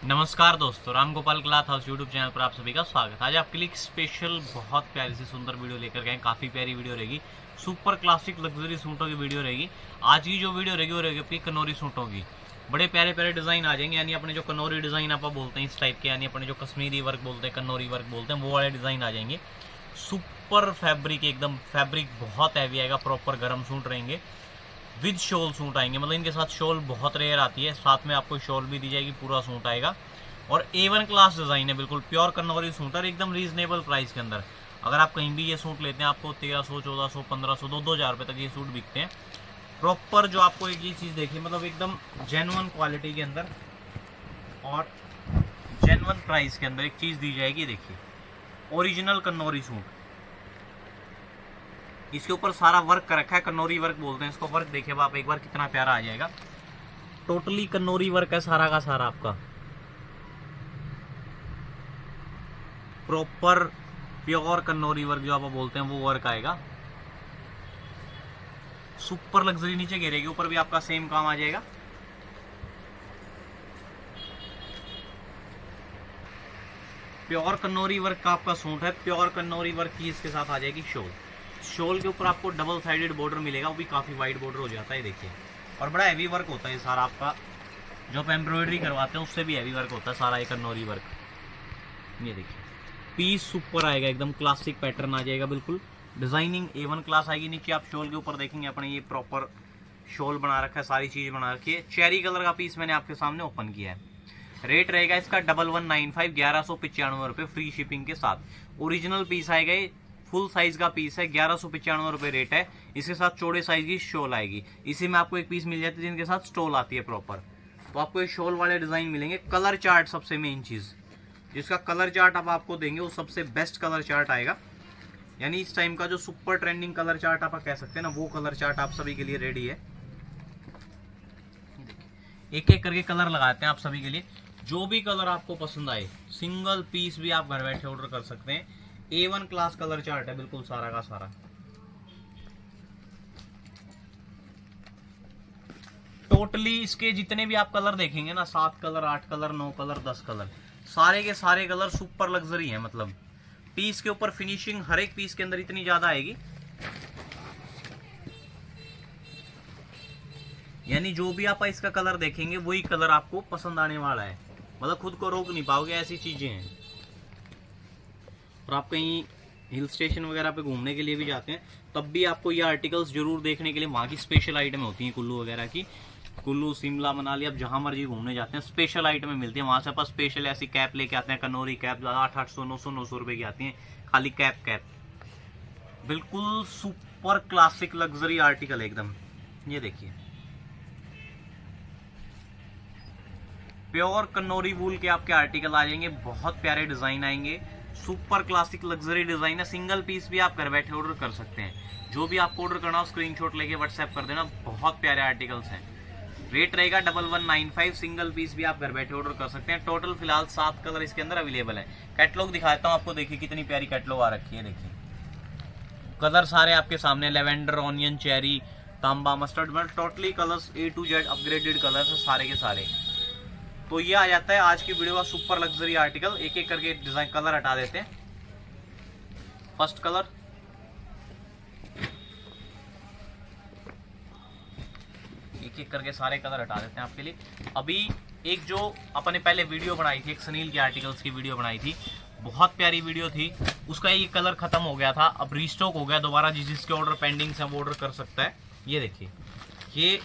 नमस्कार दोस्तों, Ram Gopal cloth house YouTube channel पर आप सभी का स्वागत है। आज आपके लिए एक स्पेशल बहुत प्यारी सी सुंदर वीडियो लेकर गए। काफ़ी प्यारी वीडियो रहेगी, सुपर क्लासिक लग्जरी सूटों की वीडियो रहेगी। आज की जो वीडियो रहेगी वो रहेगी अपनी कनौरी सूटों की। बड़े प्यारे प्यारे डिज़ाइन आ जाएंगे, यानी अपने जो कनौरी डिज़ाइन आप बोलते हैं इस टाइप के, यानी अपने जो कश्मीरी वर्क बोलते हैं, कनौरी वर्क बोलते हैं, वो वाले डिज़ाइन आ जाएंगे। सुपर फैब्रिक, एकदम फैब्रिक बहुत हैवी आएगा, प्रॉपर गर्म सूट रहेंगे। विद शॉल सूट आएंगे, मतलब इनके साथ शॉल बहुत रेयर आती है, साथ में आपको शॉल भी दी जाएगी, पूरा सूट आएगा। और A1 क्लास डिज़ाइन है, बिल्कुल प्योर कन्नौरी सूट और एकदम रीजनेबल प्राइस के अंदर। अगर आप कहीं भी ये सूट लेते हैं आपको 1300, 1400, 1500, 2-2 हज़ार रुपये तक ये सूट बिकते हैं। प्रॉपर जो आपको एक ये चीज़ देखिए, मतलब एकदम जेन्युइन क्वालिटी के अंदर और जेन्युइन प्राइस के अंदर एक चीज़ दी जाएगी। देखिए, ओरिजिनल कन्नौरी सूट, इसके ऊपर सारा वर्क कर रखा है, कन्नौरी वर्क बोलते हैं इसको। वर्क देखिए आप एक बार कितना प्यारा आ जाएगा, टोटली कन्नौरी वर्क है सारा का सारा आपका। प्रॉपर प्योर कन्नौरी वर्क जो आप बोलते हैं वो वर्क आएगा। सुपर लग्जरी, नीचे घेरे के ऊपर भी आपका सेम काम आ जाएगा। प्योर कन्नौरी वर्क का आपका सूट है। प्योर कन्नौरी वर्क की इसके साथ आ जाएगी शॉल। शॉल के ऊपर आपको डबल साइडेड बॉर्डर मिलेगा, वो भी काफी वाइड बॉर्डर हो जाता है, देखिए। और बड़ा हैवी वर्क होता है सारा आपका, जो आप एम्ब्रॉयडरी करवाते हैं उससे भी हैवी वर्क होता है सारा ये कन्नौरी वर्क। ये देखिए, पीस सुपर आएगा, एकदम क्लासिक पैटर्न आ जाएगा, बिल्कुल डिजाइनिंग A1 क्लास आएगी। नीचे आप शॉल के ऊपर देखेंगे अपने ये प्रॉपर शॉल बना रखा है, सारी चीज बना रखी है। चेरी कलर का पीस मैंने आपके सामने ओपन किया है। रेट रहेगा इसका 1195, 1195 रुपये फ्री शिपिंग के साथ। ओरिजिनल पीस आएगा, फुल साइज का पीस है, 1195 रुपये रेट है। इसके साथ चौड़े साइज की शॉल आएगी। इसी में आपको एक पीस मिल जाती है जिनके साथ स्टोल आती है प्रॉपर। तो आपको ये शॉल वाले डिजाइन मिलेंगे। कलर चार्ट सबसे मेन चीज, जिसका कलर चार्ट अब आपको देंगे वो सबसे बेस्ट कलर चार्ट आएगा। यानी इस टाइम का जो सुपर ट्रेंडिंग कलर चार्ट आप कह सकते हैं ना, वो कलर चार्ट आप सभी के लिए रेडी है। एक एक करके कलर लगाते हैं आप सभी के लिए, जो भी कलर आपको पसंद आए। सिंगल पीस भी आप घर बैठे ऑर्डर कर सकते हैं। A1 क्लास कलर चार्ट है बिल्कुल सारा का सारा। टोटली इसके जितने भी आप कलर देखेंगे ना, 7 कलर, 8 कलर, 9 कलर, 10 कलर, सारे के सारे कलर सुपर लग्जरी है। मतलब पीस के ऊपर फिनिशिंग हर एक पीस के अंदर इतनी ज्यादा आएगी, यानी जो भी आप इसका कलर देखेंगे वही कलर आपको पसंद आने वाला है। मतलब खुद को रोक नहीं पाओगे, ऐसी चीजें हैं। और आप कहीं हिल स्टेशन वगैरह पे घूमने के लिए भी जाते हैं तब भी आपको ये आर्टिकल्स जरूर देखने के लिए, वहाँ की स्पेशल आइटम होती हैं कुल्लू वगैरह की। कुल्लू, शिमला, मनाली, आप जहां मर्जी घूमने जाते हैं स्पेशल आइटमें मिलती है। वहां से आप स्पेशल ऐसी कैप लेके आते हैं, कन्नौरी कैप 800, 900 रुपए की आती है खाली कैप। बिल्कुल सुपर क्लासिक लग्जरी आर्टिकल एकदम। ये देखिए, प्योर कन्नौरी वूल के आपके आर्टिकल आ जाएंगे, बहुत प्यारे डिजाइन आएंगे, सुपर क्लासिक लग्जरी डिजाइन है। सिंगल पीस भी आप घर बैठे ऑर्डर कर सकते हैं। जो भी आपको ऑर्डर करना हो स्क्रीनशॉट लेके व्हाट्सएप कर देना। बहुत प्यारे आर्टिकल्स हैं। रेट रहेगा 1195, सिंगल पीस भी आप घर बैठे ऑर्डर कर सकते हैं। टोटल फिलहाल 7 कलर इसके अंदर अवेलेबल है। कैटलॉग दिखाता हूँ आपको, देखिए कितनी प्यारी कैटलॉग आ रखी है। देखिए कलर सारे आपके सामने, लेवेंडर, ऑनियन, चेरी, तांबा, mustard, totally colours A to Z upgraded colours है सारे के सारे। तो ये आ जाता है आज की वीडियो का सुपर लग्जरी आर्टिकल। एक एक करके डिजाइन कलर हटा देते हैं। फर्स्ट कलर, एक एक करके सारे कलर हटा देते हैं आपके लिए। अभी एक जो अपने पहले वीडियो बनाई थी, एक सनील के आर्टिकल्स की वीडियो बनाई थी, बहुत प्यारी वीडियो थी। उसका ये कलर खत्म हो गया था, अब रीस्टॉक हो गया दोबारा। जिसके ऑर्डर पेंडिंग है वो ऑर्डर कर सकता है। ये देखिए, ये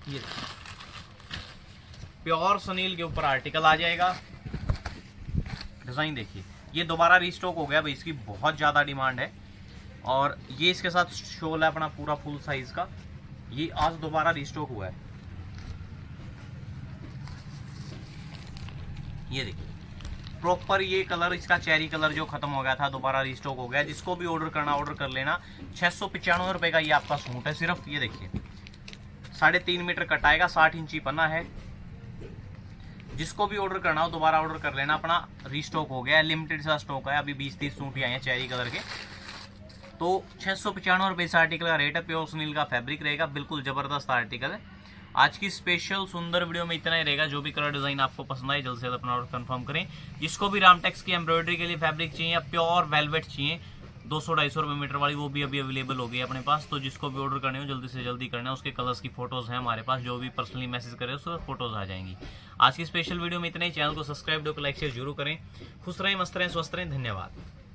प्योर सनील के ऊपर आर्टिकल आ जाएगा। डिजाइन देखिए, ये दोबारा रीस्टॉक हो गया भाई, इसकी बहुत ज्यादा डिमांड है। और ये इसके साथ शॉल है अपना पूरा फुल साइज का, ये आज दोबारा रीस्टॉक हुआ है। ये देखिए प्रॉपर ये कलर, इसका चेरी कलर जो खत्म हो गया था दोबारा रीस्टॉक हो गया। जिसको भी ऑर्डर करना ऑर्डर कर लेना। 695 रुपए का ये आपका सूट है सिर्फ। ये देखिए 3.5 मीटर कटाएगा, 60 इंची पन्ना है। जिसको भी ऑर्डर करना हो दोबारा ऑर्डर कर लेना, अपना रीस्टॉक हो गया है, लिमिटेड सा स्टॉक है। अभी 20-30 सूट ही आए हैं चेरी कलर के। तो 695 रुपए इस आर्टिकल का रेट है। प्योर सुनील का फैब्रिक रहेगा, बिल्कुल जबरदस्त आर्टिकल है। आज की स्पेशल सुंदर वीडियो में इतना ही रहेगा। जो भी कलर डिजाइन आपको पसंद आए जल्द से जल्द अपना ऑर्डर कंफर्म करें। जिसको भी रामटेक्स की एम्ब्रॉयडरी के लिए फैब्रिक चाहिए या प्योर वेलवेट चाहिए 200-250 रुपये मीटर वाली, वो भी अभी अवेलेबल हो गई है अपने पास। तो जिसको भी ऑर्डर करने हो जल्दी से जल्दी करना है। उसके कलर्स की फोटोज हैं हमारे पास, जो भी पर्सनली मैसेज करे उसको फोटोज आ जाएंगी। आज की स्पेशल वीडियो में इतना ही। चैनल को सब्सक्राइब, वीडियो को लाइक शेयर जरूर करें। खुश रहें, मस्त रहें, स्वस्थ रहें। धन्यवाद।